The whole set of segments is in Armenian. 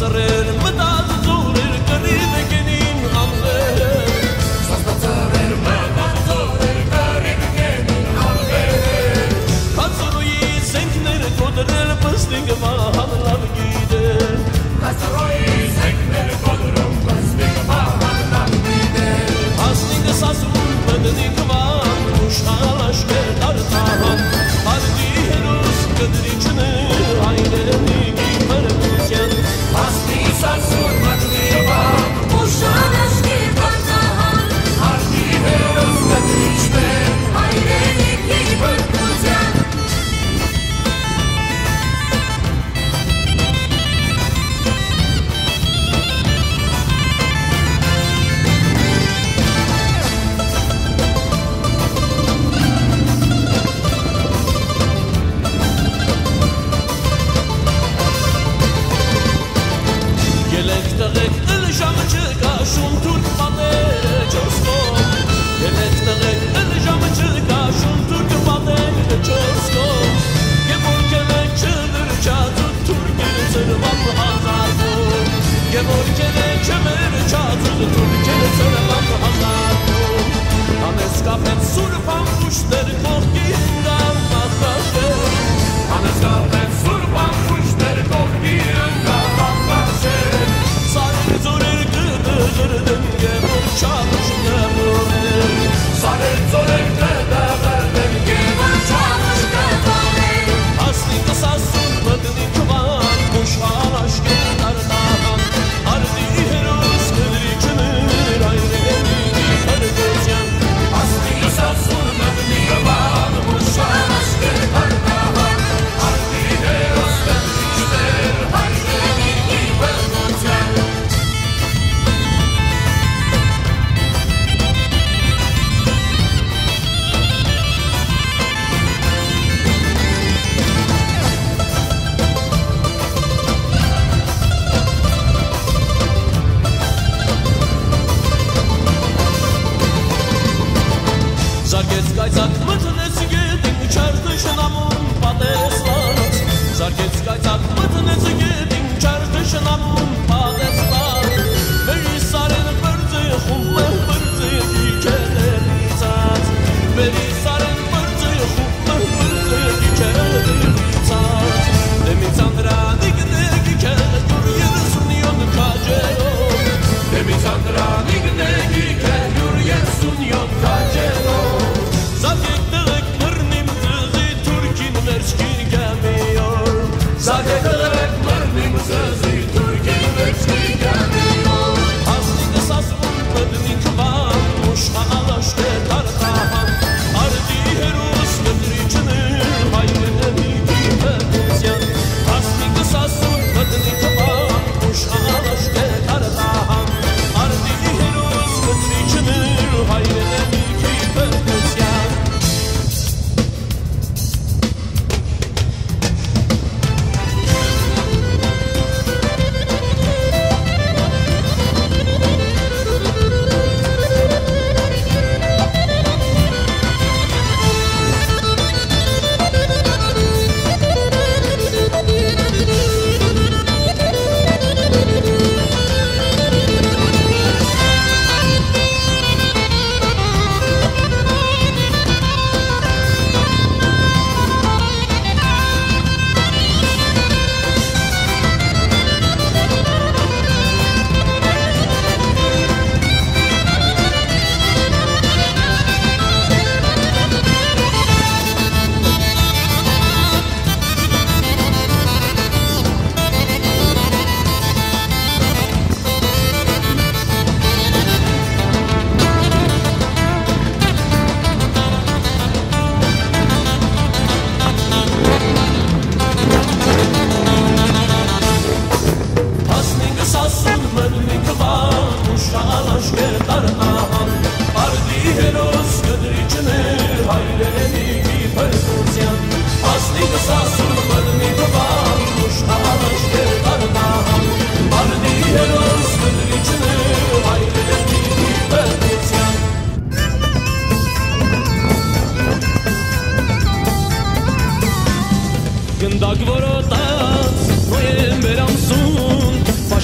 Գնդակ որոտած նոյեմբեր ամսուն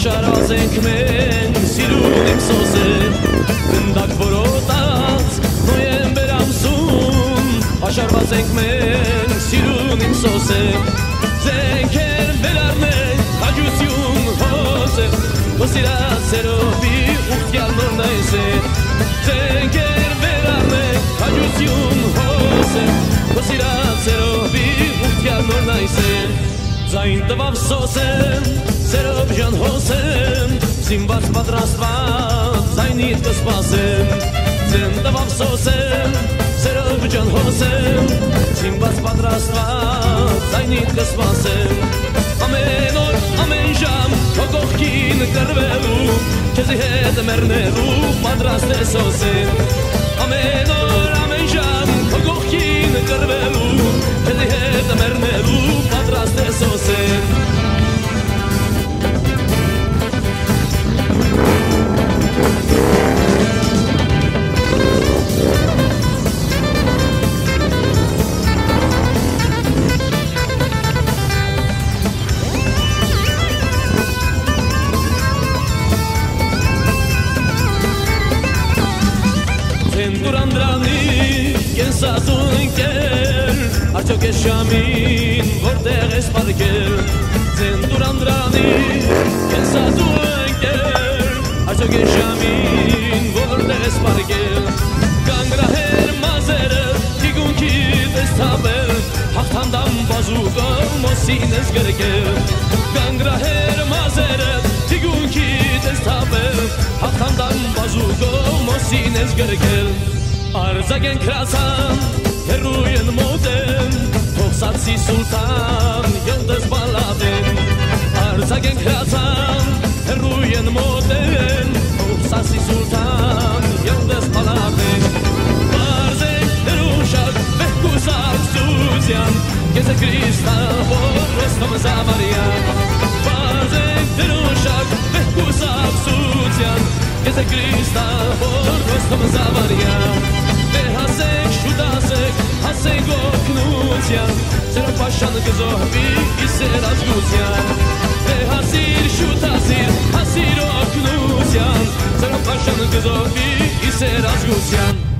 Աշարած ենք մենք սիրուն իմ սոսեր Գնդակ որոտած նոյեմբեր ամսում Աշարված ենք մենք սիրուն իմ սոսեր Ձենքեր վերարնենք հաջություն հոսեր Հոսիրած սերովի ուղտյալ նորն այսեր Ձենքեր վերարնենք հաջություն հոսեր Հոսիրած սերովի ուղտյալ նորն այսեր Ձայն տվավ սոսեմ, սերով ժան հոսեմ Զինված պատրաստված, ձայնիդ կսպասեմ Ձեն տվավ սոսեմ, սերով ժան հոսեմ Զինված պատրաստված, ձայնիդ կսպասեմ Ամեն օր, ամեն ժամ, քո կողքին կռվելու Քեզի հետ մեռնելու, պատրաստ է սոսեմ Ամեն օր, ամեն ժամ, քո կողքին կռվելու Քեզի հետ մեռնելու, պատրաստ է սոսեմ Կենսատու ընկեր, արդյոք ես շամին, որտեղ ես պարկել Ձեն դուրանդրանի, կենսատու ընկեր, արդյոք ես շամին, որտեղ ես պարկել Կանգրահեր մազերը, թիգունքիդ ես թապել, հաղթանդամ բազուկով մոսին ես գրկել Կանգրահեր մազերը, թիգունքիդ ես թապել, հաղթանդամ բազուկով մոսին ես գրկել Արձակ են կրացան, հերու են մոտեն, թողսացի սուլտան, յոնդս բալատեն Արձակ են կրացան, հերու են մոտեն, թողսացի սուլտան, յոնդս բալատեն Բարզ են հերուշակ, վեհկուսակ սուզյան, կեզ է կրիստավոր, ռոստոմ զավարյան Բարզ են հերուշակ, վեհկուսակ սուզյան, կեզ է կրիստավոր, ռոստոմ զավարյան Հասեք, շուտասեք, հասեք օգնության Ձերով պաշան կզոհվի իսեր ազգության Հասիր, շուտասիր, հասիր օգնության Ձերով պաշան կզոհվի իսեր ազգության